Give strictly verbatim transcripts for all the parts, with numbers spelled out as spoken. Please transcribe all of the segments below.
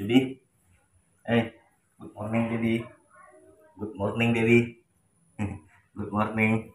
Jadi, hey, good morning, baby. Good morning, baby. Good morning.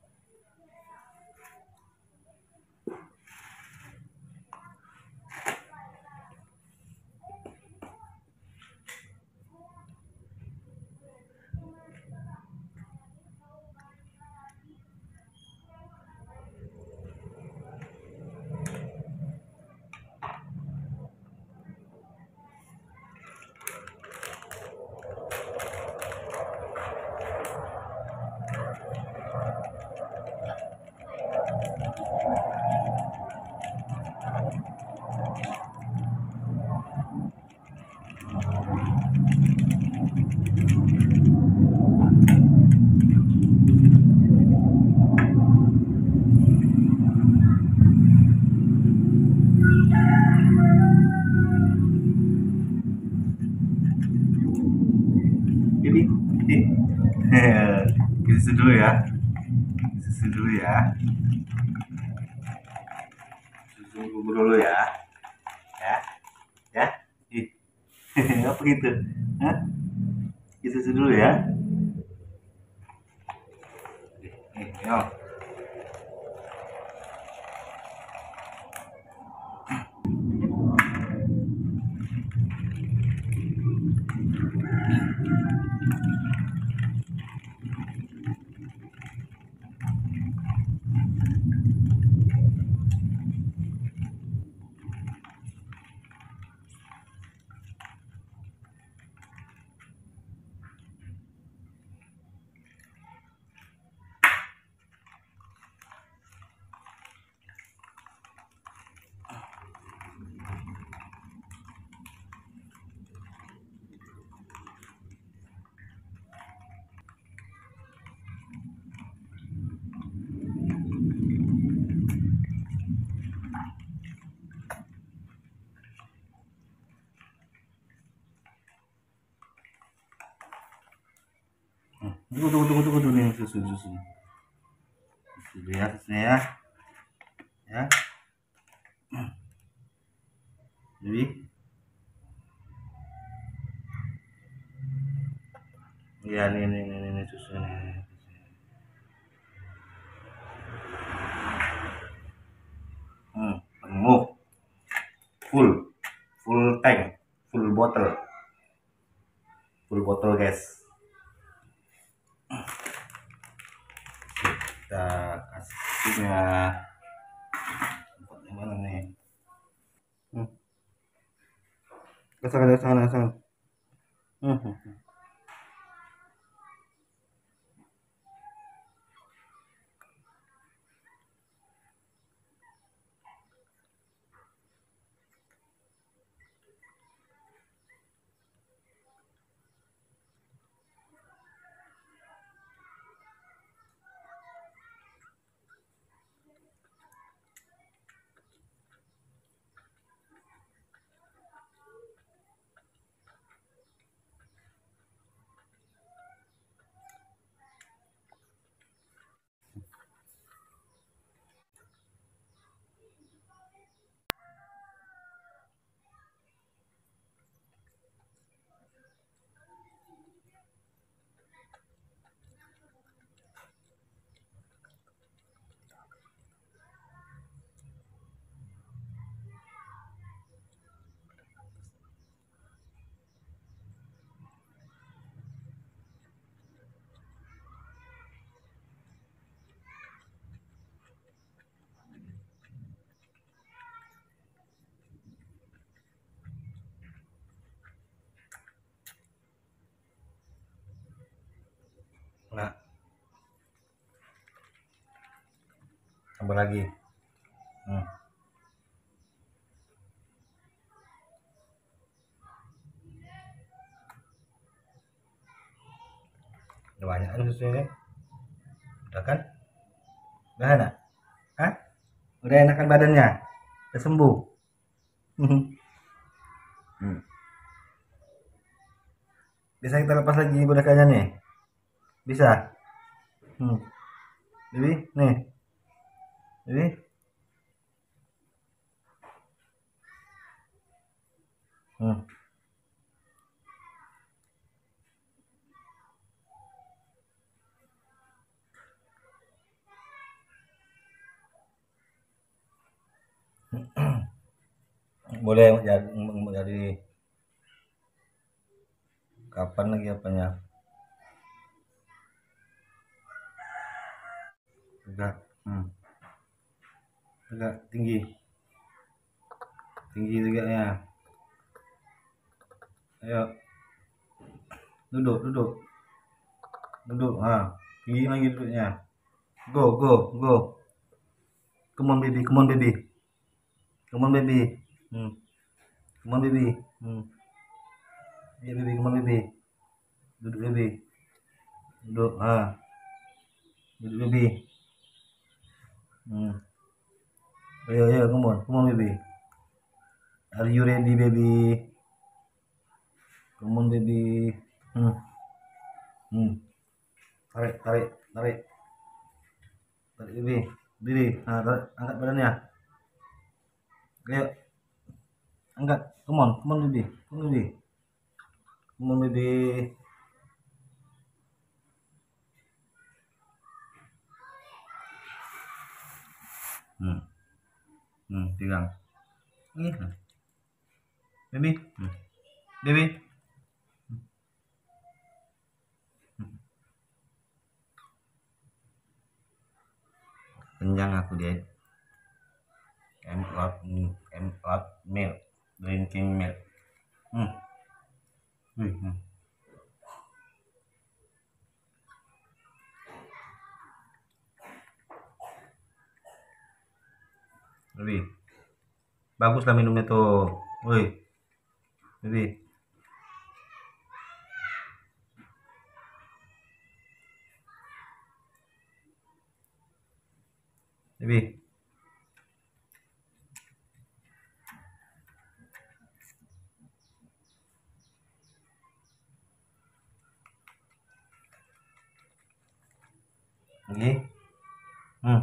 Baby, susu dulu ya. Susu dulu ya. Susu bubur dulu ya. Ya, ya. Ih, apa gitu? Hah? Susu dulu ya. Nih, yo. Tunggu, tunggu, tunggu, tunggu, tunggu, nih susu, susu. Susu ya, susunya ya. Ya. Jadi, ya nih, nih, nih, nih, nih susunya. Nih. Hmm, penuh, full, full tank, full bottle, full bottle guys. Kita kasihnya tempatnya mana nih? Hmm. Kesana, kesana, kesana. Hmm. hmm, hmm. Nah, tambah lagi. Hmm. Udah banyak kan susunya? Udah kan? Udah enak? Hah? Udah enakan badannya? Udah sembuh? Hmm. Bisa kita lepas lagi bonekanya nih? Bisa? Hmm. Jadi, nih. Jadi, hmm. boleh jadi, jadi kapan lagi apanya? Tegak, hmm. Tegak tinggi, tinggi tegaknya. Ayo, duduk, duduk, duduk. Ah, tinggi lagi duduknya. Go, go, go. Come on baby, come on baby, come on baby. Hmm. Come on baby. Hmm. Yeah baby, come on baby. Duduk baby. Duduk. Ah. Duduk baby. Hmm. Ayo, ayo, come on, come on baby. Are you ready baby? Come on baby. Hmm. Hmm. Tarik, tarik, tarik. Tarik baby. Diri. Nah, tarik. Angkat badannya. Ayo. Angkat. Come on, come on baby. Come on baby. Come on baby. Hmm. Hmm, pegang. Ini. Baby. Hmm. Baby. Kenyang aku dia. I'm out, I'm out milk, drinking milk. Hmm. Hmm. Hmm. Baby. Baguslah minumnya tuh. Woi. Baby. Baby. Lagi. Hmm.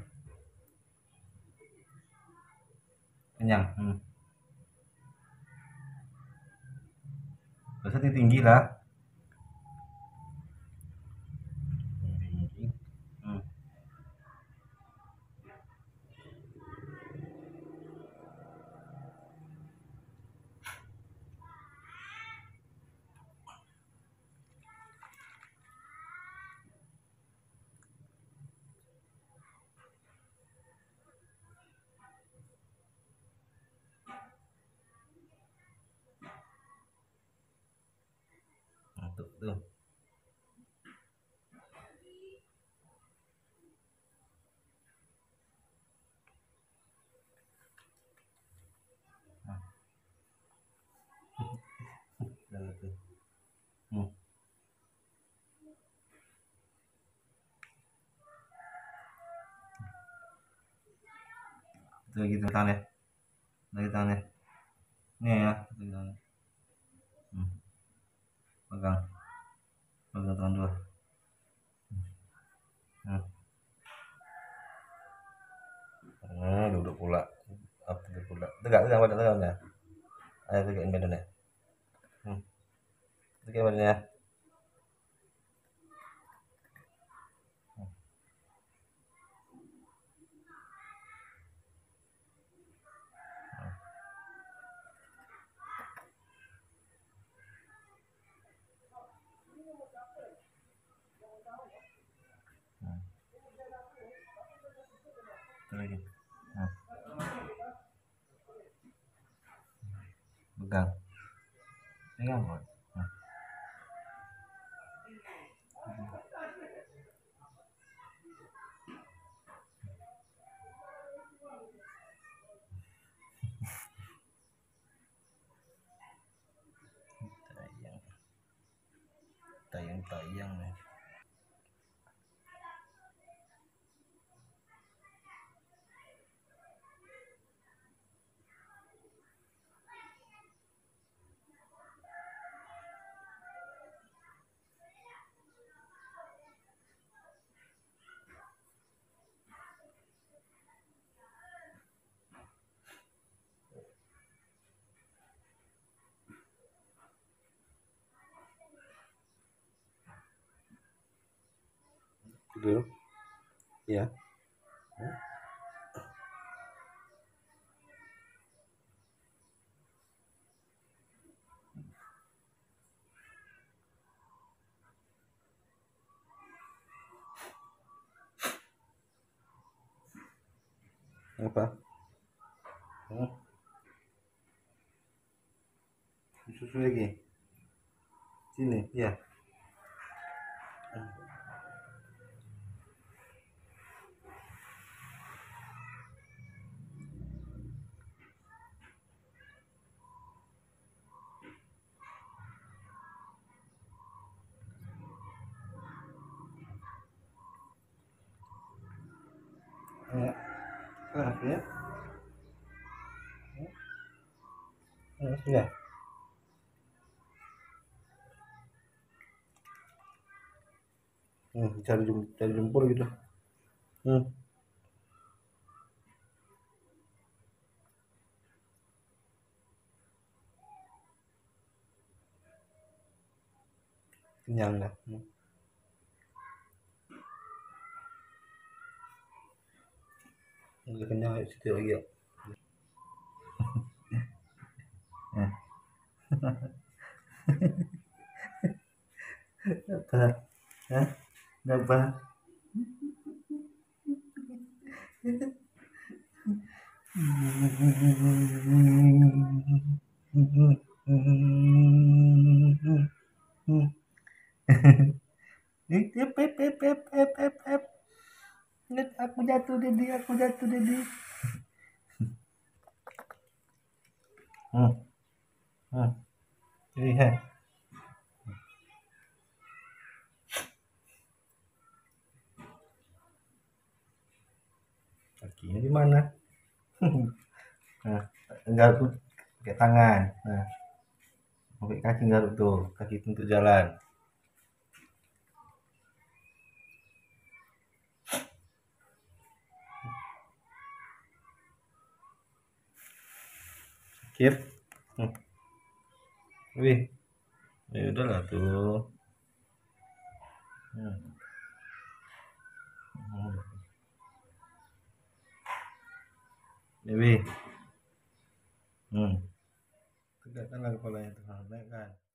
Kenyang. Hmm. Biasanya tinggi lah. Tinggi. Hmm. Nah, tuh, tuh. Nah. Nah, tuh. Hmm. Itu lagi tangannya. Lagi tangannya. Ini ya, lagi tangannya. Hmm. Pegang. Pegang tangan dua. Hmm. Hmm, duduk pula. Apa duduk pula? Tegak, tegak badan, tegaknya. Ayo tegakin badannya. Hmm. Tegakin badannya. Hmm. Itu lagi. Hmm. Pegang. Pegang kok. Hmm. Tayang. Tayang-tayang nih. Dulu. Ya. Apa? Hmm? Susu lagi. Sini, ya. Ya. Keras ya. Ya, sudah. Hmm, cari jum cari jempol gitu. Hmm, kenyang dah. Hmm. Udah kenyang, ayo situ lagi ya. Eh, apa? Hah? Apa? Ep, ep, ep, ep, ep, ep, ep. Lihat, aku jatuh Dedi, aku jatuh Dedi. Hmm, hmm. Lihat, kakinya di mana? Nah, garuk pakai tangan. Nah, pakai kaki garuk tuh, kaki untuk jalan. Kip. Hmm. Wih, ya udahlah tuh. Hmm. Hmm. Wih. Hmm. Tegakkanlah kepalanya tuh, naikkan.